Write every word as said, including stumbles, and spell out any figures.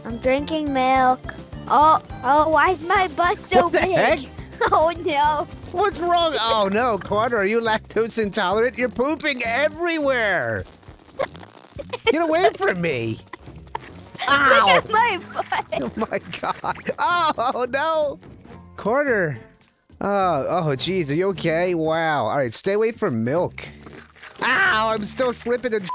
I'm drinking milk. Oh, oh, why is my butt so What the big? heck? Oh no. What's wrong? Oh no, Carter, are you lactose intolerant? You're pooping everywhere. Get away from me. Ow. Look at my butt. Oh my god. Oh no. Carter. Oh, oh geez, are you okay? Wow. All right, stay away from milk. Ow, I'm still slipping and